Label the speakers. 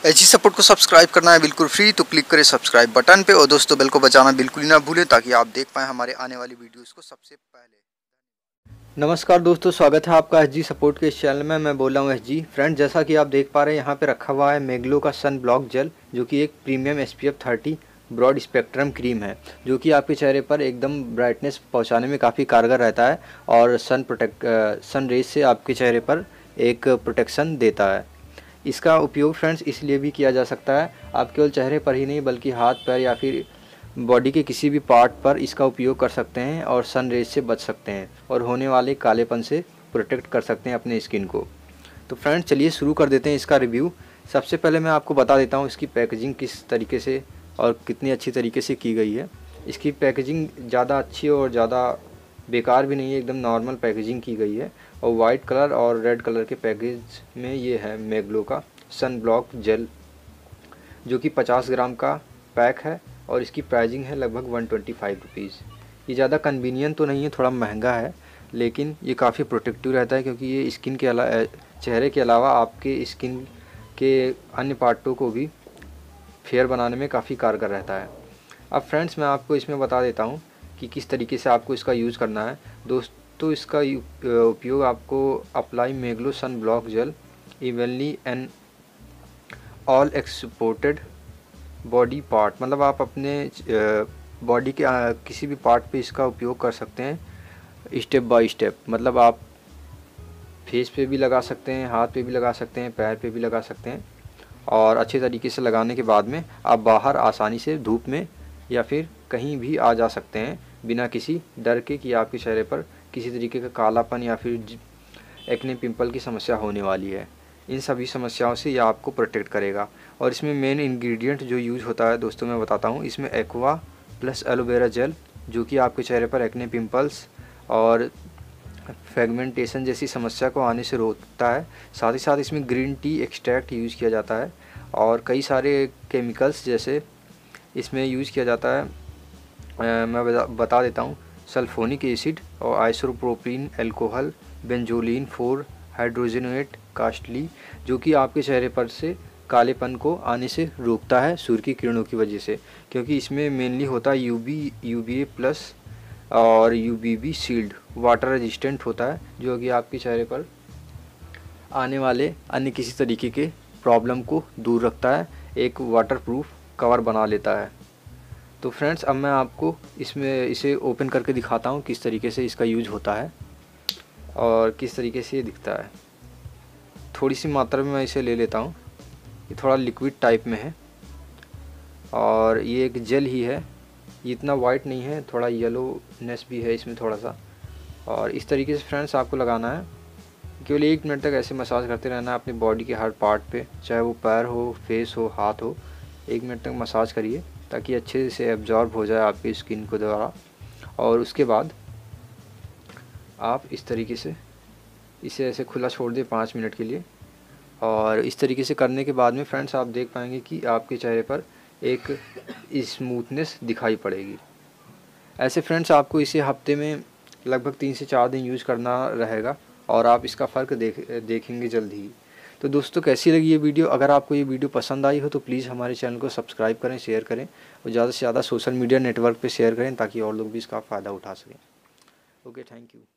Speaker 1: एजी support को subscribe करना है बिल्कुल फ्री, तो क्लिक करें सब्सक्राइब बटन पे और दोस्तों बेल को बजाना बिल्कुल ही ना भूलें ताकि आप देख पाएँ हमारे आने वाली वीडियोस को सबसे पहले। नमस्कार दोस्तों, स्वागत है आपका एजी सपोर्ट के इस चैनल में। मैं बोल रहा हूँ एजी फ्रेंड। जैसा कि आप देख पा रहे हैं यहाँ पे रखा हुआ है मैग्लो का सन ब्लॉक जेल, जो कि एक premium SPF 30 broad spectrum cream है, जो कि आपके चेहरे पर एकदम ब्राइटनेस पहुँचाने में काफ़ी कारगर रहता है और सन रेज से आपके चेहरे पर एक प्रोटेक्शन देता है। इसका उपयोग फ्रेंड्स इसलिए भी किया जा सकता है, आप केवल चेहरे पर ही नहीं बल्कि हाथ पैर या फिर बॉडी के किसी भी पार्ट पर इसका उपयोग कर सकते हैं और सन रेज से बच सकते हैं और होने वाले कालेपन से प्रोटेक्ट कर सकते हैं अपने स्किन को। तो फ्रेंड्स चलिए शुरू कर देते हैं इसका रिव्यू। सबसे पहले मैं आपको बता देता हूँ इसकी पैकेजिंग किस तरीके से और कितनी अच्छी तरीके से की गई है। इसकी पैकेजिंग ज़्यादा अच्छी और ज़्यादा बेकार भी नहीं है, एकदम नॉर्मल पैकेजिंग की गई है और वाइट कलर और रेड कलर के पैकेज में ये है मैग्लो का सन ब्लॉक जेल, जो कि 50 ग्राम का पैक है और इसकी प्राइसिंग है लगभग 125 रुपीज़। ये ज़्यादा कन्वीनियंट तो नहीं है, थोड़ा महंगा है, लेकिन ये काफ़ी प्रोटेक्टिव रहता है क्योंकि ये स्किन के अलावा चेहरे के अलावा आपके स्किन के अन्य पार्टों को भी फेयर बनाने में काफ़ी कारगर रहता है। अब फ्रेंड्स मैं आपको इसमें बता देता हूँ कि किस तरीके से आपको इसका यूज़ करना है। दोस्तों इसका उपयोग आपको apply Maglo sun block gel evenly and all exported body part, मतलब आप अपने बॉडी के किसी भी पार्ट पे इसका उपयोग कर सकते हैं स्टेप बाय स्टेप। मतलब आप फेस पे भी लगा सकते हैं, हाथ पे भी लगा सकते हैं, पैर पे भी लगा सकते हैं और अच्छे तरीके से लगाने के बाद में आप बाहर आसानी से धूप में या फिर कहीं भी आ जा सकते हैं बिना किसी डर के कि आपके चेहरे पर किसी तरीके का कालापन या फिर एक्ने पिंपल की समस्या होने वाली है। इन सभी समस्याओं से यह आपको प्रोटेक्ट करेगा। और इसमें मेन इंग्रेडिएंट जो यूज़ होता है दोस्तों मैं बताता हूँ। इसमें एक्वा प्लस एलोवेरा जेल, जो कि आपके चेहरे पर एक्ने पिंपल्स और फ्रेगमेंटेशन जैसी समस्या को आने से रोकता है। साथ ही साथ इसमें ग्रीन टी एक्सट्रैक्ट यूज़ किया जाता है और कई सारे केमिकल्स जैसे इसमें यूज़ किया जाता है। मैं बता देता हूँ, सल्फोनिक एसिड और आइसोप्रोपिलीन अल्कोहल, बेंजोलिन 4 हाइड्रोजनेट कास्टली, जो कि आपके चेहरे पर से कालेपन को आने से रोकता है सूर्य की किरणों की वजह से, क्योंकि इसमें मेनली होता है UVA प्लस और UVB शील्ड, वाटर रेजिस्टेंट होता है, जो कि आपके चेहरे पर आने वाले अन्य किसी तरीके के प्रॉब्लम को दूर रखता है, एक वाटरप्रूफ कवर बना लेता है। तो फ्रेंड्स अब मैं आपको इसमें इसे ओपन करके दिखाता हूँ किस तरीके से इसका यूज होता है और किस तरीके से ये दिखता है। थोड़ी सी मात्रा में मैं इसे ले लेता हूँ। ये थोड़ा लिक्विड टाइप में है और ये एक जेल ही है, ये इतना वाइट नहीं है, थोड़ा येलोनेस भी है इसमें थोड़ा सा। और इस तरीके से फ्रेंड्स आपको लगाना है, केवल 1 मिनट तक ऐसे मसाज करते रहना है अपनी बॉडी के हर पार्ट पे, चाहे वो पैर हो, फेस हो, हाथ हो। 1 मिनट तक मसाज करिए ताकि अच्छे से एब्जॉर्ब हो जाए आपकी स्किन को द्वारा। और उसके बाद आप इस तरीके से इसे ऐसे खुला छोड़ दें 5 मिनट के लिए। और इस तरीके से करने के बाद में फ्रेंड्स आप देख पाएंगे कि आपके चेहरे पर एक स्मूथनेस दिखाई पड़ेगी। ऐसे फ्रेंड्स आपको इसे हफ्ते में लगभग 3 से 4 दिन यूज़ करना रहेगा और आप इसका फ़र्क देखेंगे जल्द ही। तो दोस्तों कैसी लगी ये वीडियो? अगर आपको ये वीडियो पसंद आई हो तो प्लीज़ हमारे चैनल को सब्सक्राइब करें, शेयर करें और ज़्यादा से ज़्यादा सोशल मीडिया नेटवर्क पे शेयर करें ताकि और लोग भी इसका फ़ायदा उठा सकें। Okay, thank you.